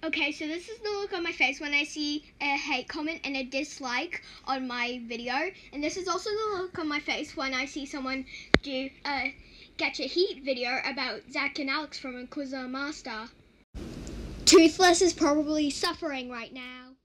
Okay, so this is the look on my face when I see a hate comment and a dislike on my video. And this is also the look on my face when I see someone do a Get Your Heat video about Zach and Alex from Inquisitor Master. Toothless is probably suffering right now.